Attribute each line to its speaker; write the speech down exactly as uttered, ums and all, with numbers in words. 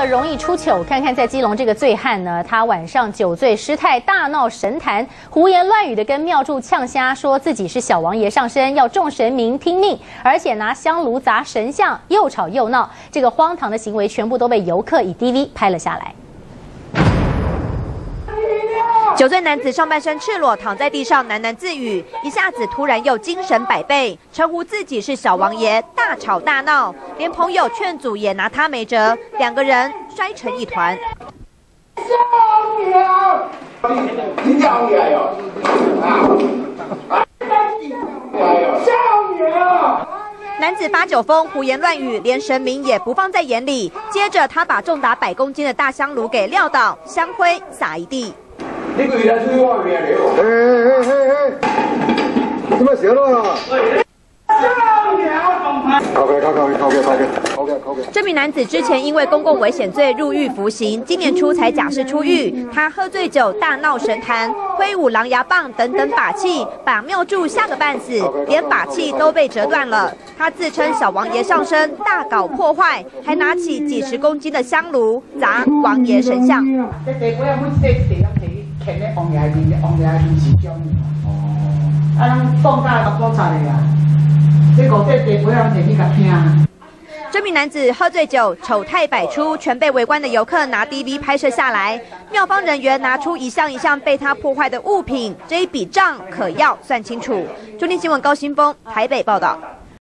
Speaker 1: 乐容易出糗，看看在基隆这个醉汉呢，他晚上酒醉失态，大闹神坛，胡言乱语的跟庙祝呛瞎，说自己是小王爷上身，要众神明听命，而且拿香炉砸神像，又吵又闹。这个荒唐的行为全部都被游客以 D V 拍了下来。
Speaker 2: 酒醉男子上半身赤裸躺在地上喃喃自语，一下子突然又精神百倍，称呼自己是小王爷，大吵大闹，连朋友劝阻也拿他没辙，两个人摔成一团。
Speaker 3: 少爷，你少爷哟！啊！少爷啊！
Speaker 2: 男子发酒疯，胡言乱语，连神明也不放在眼里。接着，他把重达百公斤的大香炉给撂倒，香灰撒一地。
Speaker 3: 你个月水我面了，哎哎哎哎，怎么行了？少爷，靠开靠开靠开靠开靠开靠开。
Speaker 2: 这名男子之前因为公共危险罪入狱服刑，今年初才假释出狱。他喝醉酒大闹神坛，挥舞狼牙棒等等法器，把庙祝吓个半死，连法器都被折断了。他自称小王爷上身，大搞破坏，还拿起几十公斤的香炉砸王爷神像。
Speaker 4: 徛咧王爷面，王爷面是中哦，啊，人放假就补查的啊，这五块地不让摕去甲拼。
Speaker 2: 这名男子喝醉酒，丑态百出，全被围观的游客拿 D V 拍摄下来。庙方人员拿出一项一项被他破坏的物品，这一笔账可要算清楚。中天新闻高新峰台北报道。